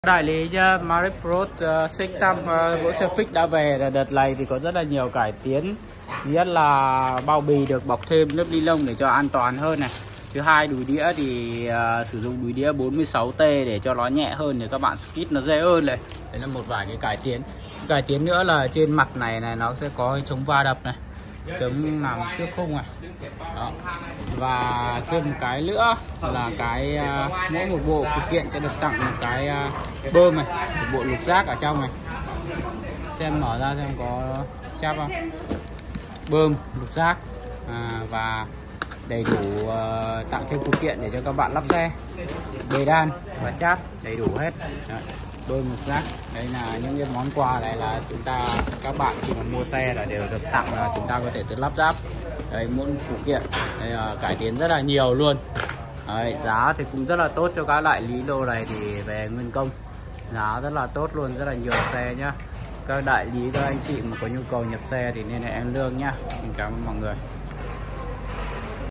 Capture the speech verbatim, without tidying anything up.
Đại lý uh, Maric Pro uh, sáu trăm uh, gỗ xe fix đã về. Đợt này thì có rất là nhiều cải tiến. Thứ nhất là bao bì được bọc thêm lớp ni lông để cho an toàn hơn này. Thứ hai, đùi đĩa thì uh, sử dụng đùi đĩa bốn mươi sáu T để cho nó nhẹ hơn để các bạn skid nó dễ hơn này. Đấy là một vài cái cải tiến. Cải tiến nữa là trên mặt này này nó sẽ có chống va đập này, chống làm xước khung này. Đó. Và thêm một cái nữa là cái uh, mỗi một bộ phụ kiện sẽ được tặng một cái uh, bơm này, một bộ lục giác ở trong này. Xem mở ra xem có chắp không? Bơm, lục giác à, và đầy đủ uh, tặng thêm phụ kiện để cho các bạn lắp xe, bề đan và cháp đầy đủ hết. Đấy. Bơm, lục giác, đây là những cái món quà này là chúng ta các bạn khi mà mua xe là đều được tặng, là chúng ta có thể tự lắp ráp. Đây, mỗi phụ kiện đây là cải tiến rất là nhiều luôn. Đấy, giá thì cũng rất là tốt cho các đại lý lô này, thì về nguyên công giá rất là tốt luôn, rất là nhiều xe nhá. Các đại lý, các anh chị mà có nhu cầu nhập xe thì liên hệ em Lương nhá. Mình cảm ơn mọi người.